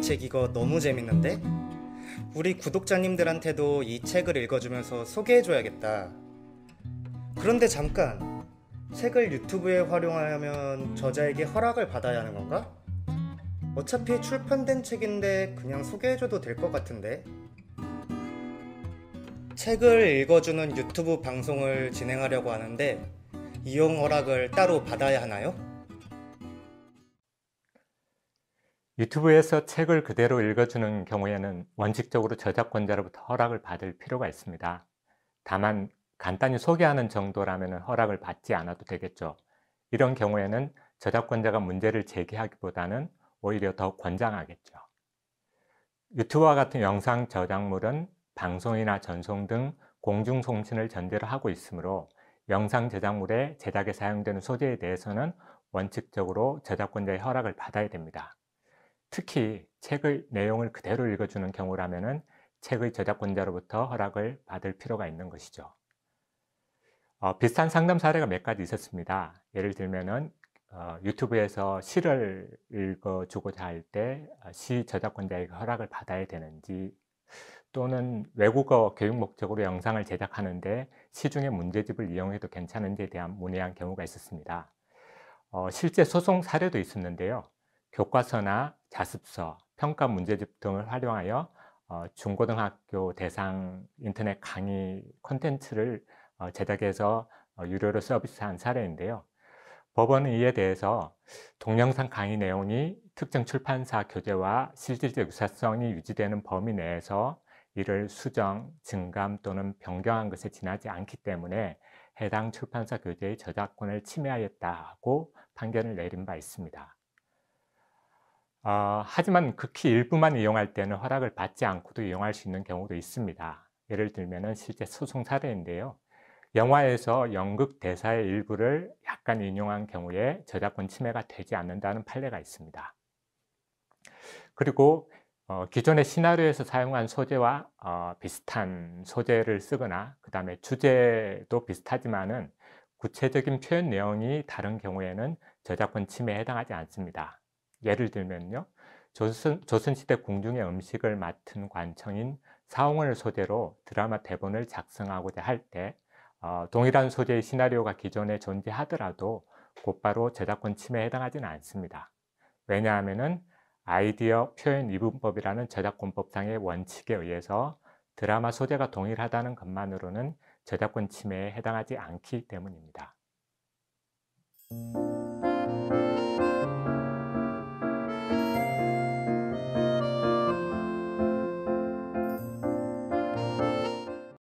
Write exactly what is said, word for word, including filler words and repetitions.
책 이거 너무 재밌는데? 우리 구독자님들한테도 이 책을 읽어주면서 소개해줘야겠다. 그런데 잠깐, 책을 유튜브에 활용하려면 저자에게 허락을 받아야 하는 건가? 어차피 출판된 책인데 그냥 소개해줘도 될 것 같은데? 책을 읽어주는 유튜브 방송을 진행하려고 하는데 이용 허락을 따로 받아야 하나요? 유튜브에서 책을 그대로 읽어주는 경우에는 원칙적으로 저작권자로부터 허락을 받을 필요가 있습니다. 다만 간단히 소개하는 정도라면 허락을 받지 않아도 되겠죠. 이런 경우에는 저작권자가 문제를 제기하기보다는 오히려 더 권장하겠죠. 유튜브와 같은 영상 저작물은 방송이나 전송 등 공중송신을 전제로 하고 있으므로 영상 제작물의 제작에 사용되는 소재에 대해서는 원칙적으로 저작권자의 허락을 받아야 됩니다. 특히 책의 내용을 그대로 읽어주는 경우라면 책의 저작권자로부터 허락을 받을 필요가 있는 것이죠. 어, 비슷한 상담 사례가 몇 가지 있었습니다. 예를 들면은 어, 유튜브에서 시를 읽어주고자 할 때 시 저작권자에게 허락을 받아야 되는지, 또는 외국어 교육 목적으로 영상을 제작하는데 시중의 문제집을 이용해도 괜찮은지에 대한 문의한 경우가 있었습니다. 어, 실제 소송 사례도 있었는데요. 교과서나 자습서, 평가 문제집 등을 활용하여 어, 중고등학교 대상 인터넷 강의 콘텐츠를 어, 제작해서 어, 유료로 서비스한 사례인데요. 법원은 이에 대해서 동영상 강의 내용이 특정 출판사 교재와 실질적 유사성이 유지되는 범위 내에서 이를 수정, 증감 또는 변경한 것에 지나지 않기 때문에 해당 출판사 교재의 저작권을 침해하였다고 판결을 내린 바 있습니다. 어, 하지만 극히 일부만 이용할 때는 허락을 받지 않고도 이용할 수 있는 경우도 있습니다. 예를 들면 실제 소송 사례인데요. 영화에서 연극 대사의 일부를 약간 인용한 경우에 저작권 침해가 되지 않는다는 판례가 있습니다. 그리고 어, 기존의 시나리오에서 사용한 소재와 어, 비슷한 소재를 쓰거나 그 다음에 주제도 비슷하지만은 구체적인 표현 내용이 다른 경우에는 저작권 침해에 해당하지 않습니다. 예를 들면요, 조선, 조선시대 궁중의 음식을 맡은 관청인 사홍을 소재로 드라마 대본을 작성하고자 할 때 어, 동일한 소재의 시나리오가 기존에 존재하더라도 곧바로 저작권 침해에 해당하지는 않습니다. 왜냐하면 아이디어 표현 이분법이라는 저작권법상의 원칙에 의해서 드라마 소재가 동일하다는 것만으로는 저작권 침해에 해당하지 않기 때문입니다.